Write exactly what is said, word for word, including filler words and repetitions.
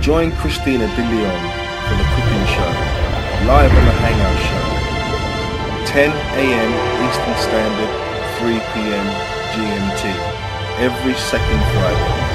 Join Christina De Leon for the cooking show, live on the Hangout show, ten a m Eastern Standard, three p m G M T, every second Friday.